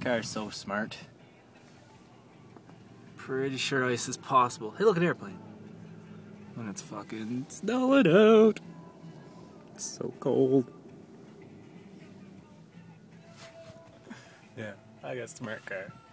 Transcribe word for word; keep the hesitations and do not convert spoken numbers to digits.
car's so smart. Pretty sure ice is possible. Hey, look, an airplane. When it's fucking snowing out. It's so cold. Yeah, I got a smart car.